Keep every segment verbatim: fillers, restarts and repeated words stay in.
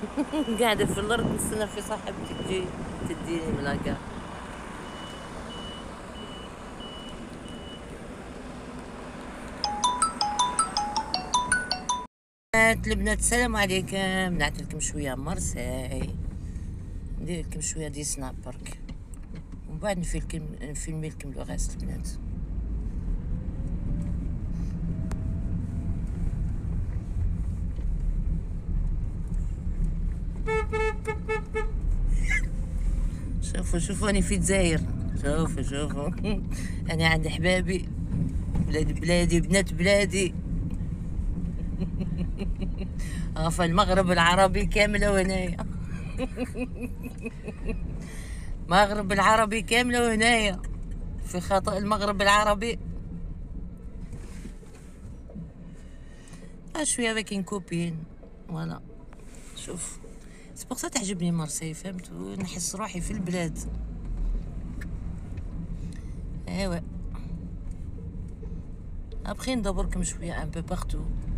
قاعدة في الأرض نستنى في صاحبتي تجي تديني ملاقة. البنات السلام عليكم. نعت لكم شوية مرساي، ندير لكم شوية دي سناب برك، ومن بعد نفيلكم نفيلمي لكم لو غاست البنات. شوفوا شوفوا أنا في الجزائر، شوفوا شوفوا أنا عند حبابي، بلاد بلادي، بنات بلادي. اه فالمغرب العربي كاملة وهنايا. المغرب العربي كاملة وهنايا في خطأ المغرب العربي. اه شوية باكين كوبين فوالا. شوف سبوغ تعجبني مارسي، فهمت، ونحس روحي في البلاد. ايوا ابخي ندوركم شوية ان بو باغتو.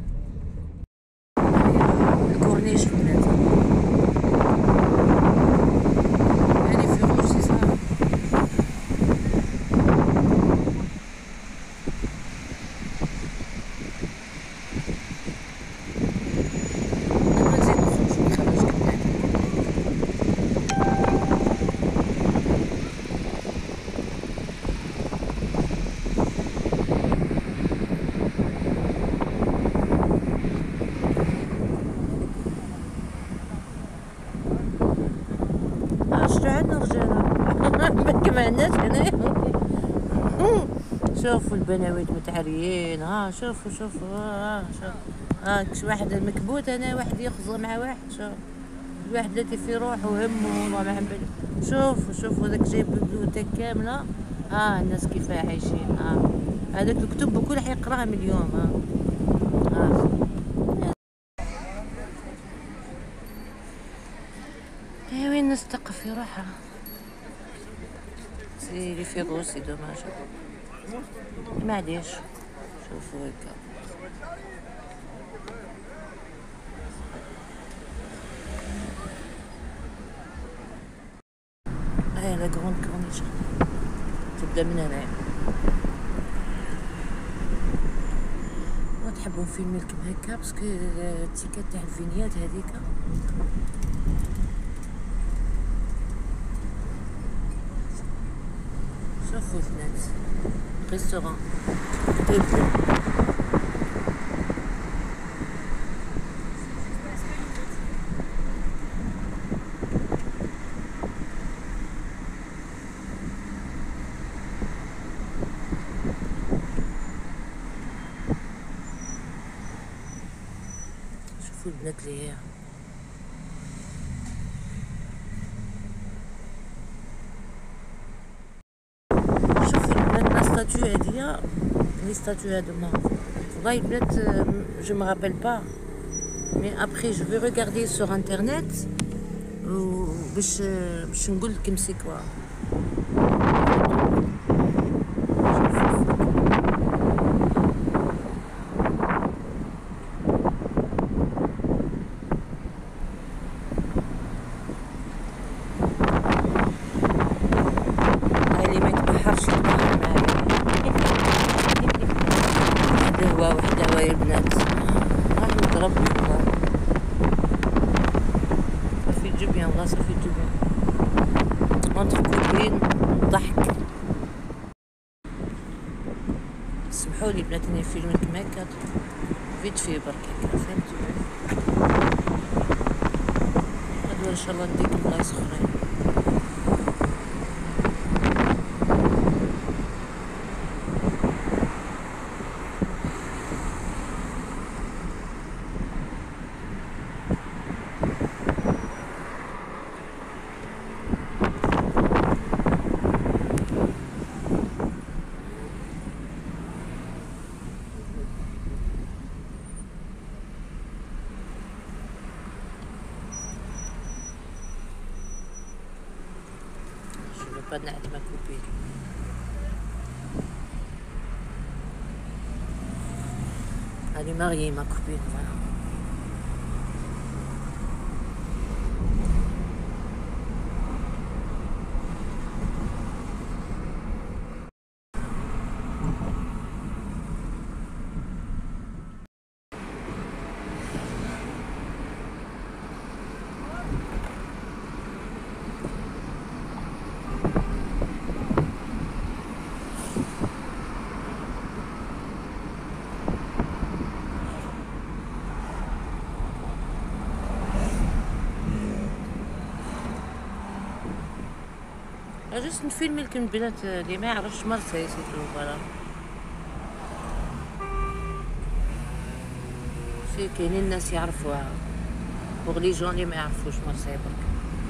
الكورنيش البنات، يعني في غور سي صا. انا نزيد نخرج نخرجكم تحت. شنو عندنا رجالة كما عندناش هنايا. شوفوا البناويت متعريين، ها شوفوا شوفوا ها شوف ها كش واحد مكبوت، انا واحد يخزر مع واحد. شوف الواحد التي في روحه وهمه والله ما عم بالي. شوفوا شوفوا داك جايب بيوتك كامله. ها الناس كيف عايشين. ها هذاك الكتب كل حيقراهم اليوم. ها ها ايوا الناس تقف في روحها. سي لي في غوص سي دوماج، معليش. شوفوا هكا هاي لا كروند كورنيش تبدا من هنايا. تحبوا نفيلمي لكم هكا باسكو التيكات تاع الفينيات هذيك. شوفوا البنات ريستوران تبدا. شوفوا البنات اللي هي شوفوا البنات لا ستاتيو هادية، لي ستاتيو هادوما والله البنات جو me rappelle pas mais après je vais regarder sur internet باش باش نقول لكم سي كوا. هاي ما يتبحرش البحر معايا. هذا هو وحده هو يا البنات، رحمة ربي والله. صافي تجي بيان والله صافي تجي بيان اونتر كوبين ضحك. سمحولي بنات اني نفيلم لكم هكا فيت في برك هكا، فهمتوا. غدوة ان شاء الله نديكم بلايص اخرين. pas نعت ما كوبي. Elle est mariée ma copine, voilà. جست نفيلمي لكم البنات اللي ما يعرفش مرسى يسيتو فوالا. سي كاينين الناس يعرفوها بوغ لي جون اللي ما يعرفوش مرسى برك.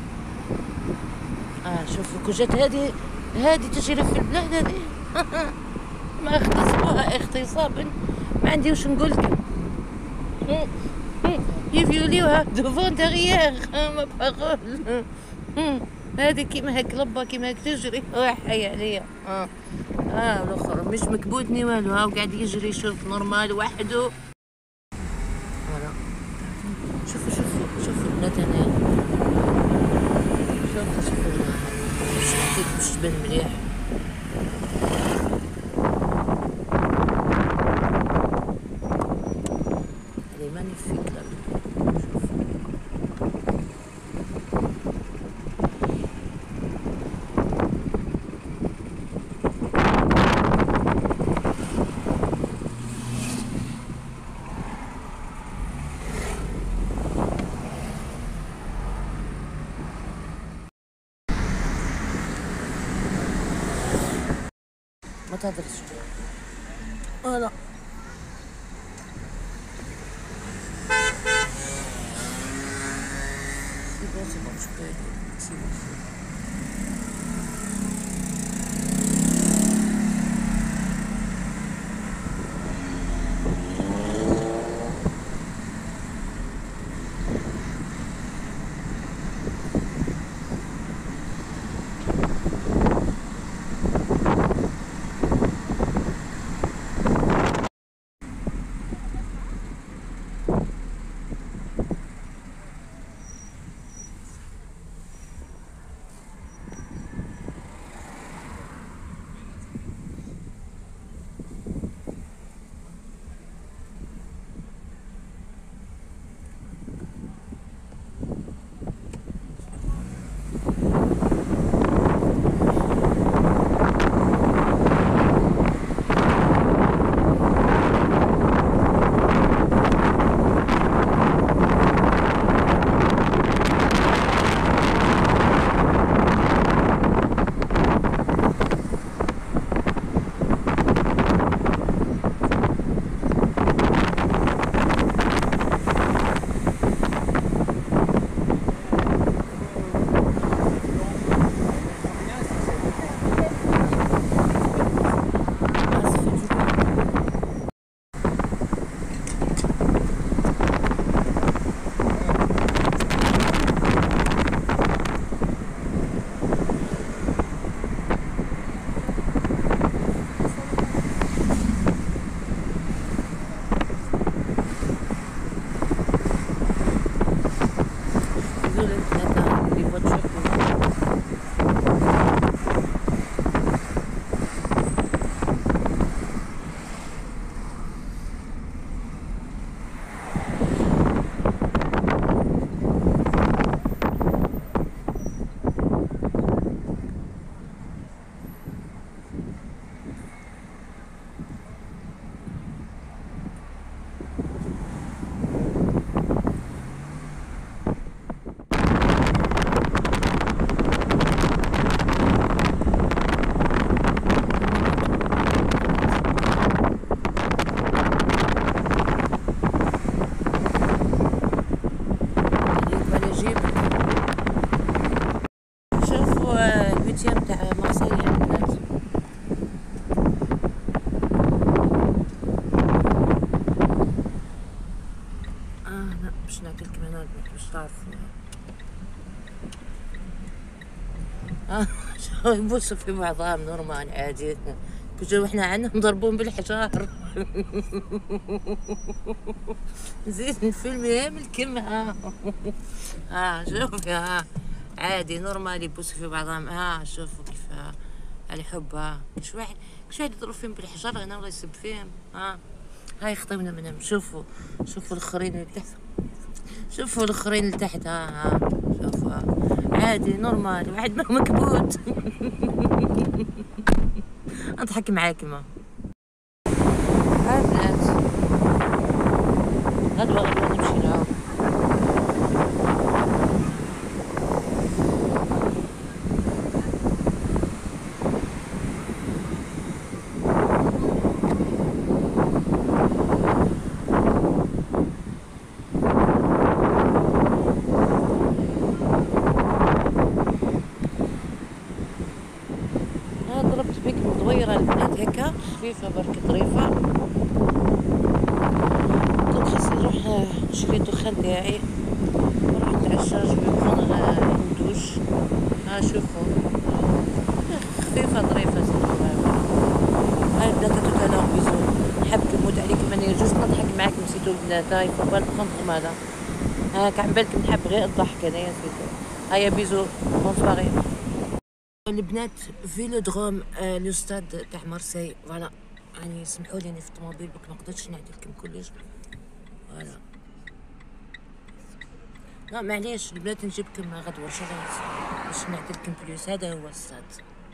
اه شوفوا كو جات هادي هادي تجري في البلاد هادي. ما اغتصبوها اغتصابا ما عندي واش نقول لكم. يفيوليوها دوفون داريير ما باغول. هادي كيما هاك لبا كيما هاك تجري وحي عليا. اه اه الاخر مش مكبوتني والو، ها وقاعد يجري شوف نورمال وحده. فوالا شوفوا شوفوا شوفوا البنات هنايا، شوفوا شوفوا باش نعطيك باش تبان مليح. هادي مانيفيك لا ما تهدرش. فوالا سي بون سي بون شوفي سي بون. باش نعطيك هنا البنات باش تعرفوا. اه يبوسوا في بعضهم نورمال عادي، كجو احنا عندنا نضربوهم بالحجار. نزيد نفيلمي من الكم. ها ها شوفي ها عادي نورمال يبوسوا في بعضهم. ها شوفوا كيف الحب. ها كش واحد كش واحد يضرب فيهم بالحجر هنا ولا يسب فيهم. ها هاي خطيبنا منهم. شوفوا شوفوا الاخرين اللي تحت، شوفوا الاخرين اللي تحت. ها ها شوفوا عادي نورمال واحد ما مكبوت. اضحك معاك ما ها البنات غدوة غدوة نمشي لها. تاعي نروح نتعشى. جو بخونغ اون دوش. ها شوفوا خفيفه ظريفه. هاي البنات توتالور بيزو. نحب نموت عليكم اني جوست نضحك معاكم سيتو البنات. هاي فوا بخونغ هذا هاك عم بالكم نحب غير الضحك انايا سيتو. هيا بيزو بون سواري. البنات فيلودروم آه لو ستاد تاع مارسي. فوالا يعني سمحوا لي اني في الطوموبيل بك ما قدرتش نعدي لكم كلش. فوالا لا معليش البنات نجيبكم غدوه ان شاء الله باش نعدي لكم بلوس. هذا هو الستاد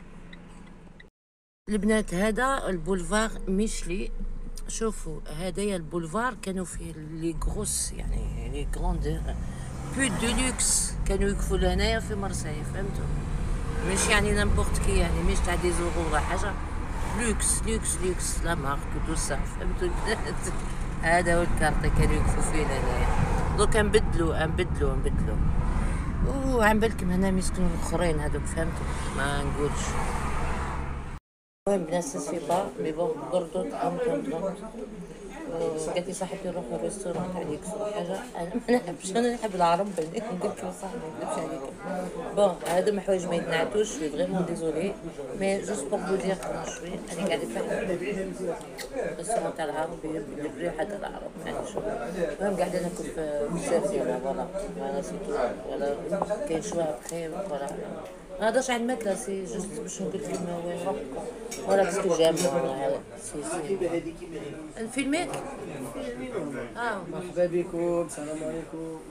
البنات. هذا البولفار ميشلي. شوفوا هذايا البولفار كانوا فيه لي غروس يعني لي غروند بوت دو لوكس كانوا يوقفوا لهنايا في مرساي. فهمتوا؟ مش يعني نامبورت كي يعني مش تاع دي زورو ولا حاجه. لوكس لوكس لوكس لا مارك دو سا. فهمتوا البنات؟ هذا هو الكارطي كانوا يوقفوا فيه هنايا. دوكا نبدلو نبدلو نبدلو. وعم بالكم هنا مسكنوا الاخرين هذوك. فهمتوا؟ ما نقولش. المهم بنات سي با مي بون ضرطت ام كونتونت. قالت لي صاحبتي نروحو ريستورون تاع ليكس ولا حاجه. انا ما نحبش انا نحب العرب. نقول لكم صح ما نكذبش عليكم. بون هادو ما حوايج ما يتنعتوش. سوي فريمون ديزولي مي جوست بور فو دير كما شوي انا قاعده فاهمه الريستورون تاع العرب الريحه تاع العرب يعني شو. المهم قاعده ناكل في السيرفي ديالها. فوالا فوالا سيتو. ولا كاين شويه بخير. فوالا ما هضرش على الماكله سي جوست باش نقول لكم وين نروحكم. ولا باسكو جامده سي سي نفيلميك. اه مرحبا بكم. السلام عليكم.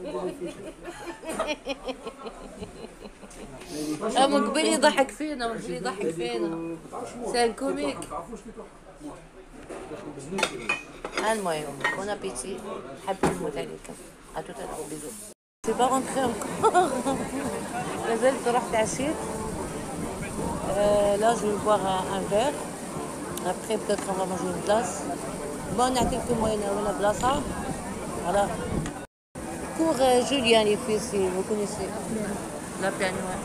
اه من قبل يضحك فينا من قبل يضحك فينا. سي ان كوميك. المهم بون ابيتي. حاب نموت عليكم. ا توت ا بيزو. سي با رونتري انكور. مازلت رحت عشيت. لا جو بوغ ان فير. Après peut-être on va manger une glace. Bon نعطيكم وين وين بلاصة. Voilà. Cours Julien les filles si vous connaissez. La plaine ouais.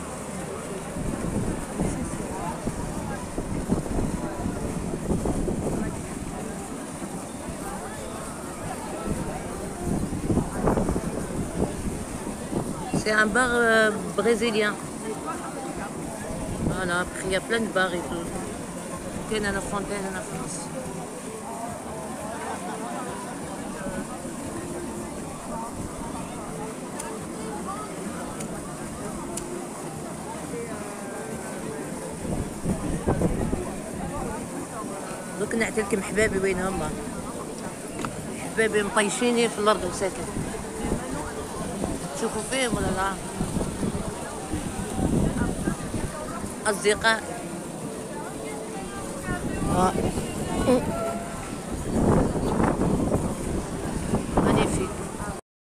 C'est un bar euh, brésilien. Voilà, après il y a plein de bars et tout. كاين انا فونتين هنا في النص. دوك نعطي لكم حبابي وين هما. حبابي مطيشيني في الارض مساكن. تشوفوا فيهم ولا لا؟ أصدقاء. آه.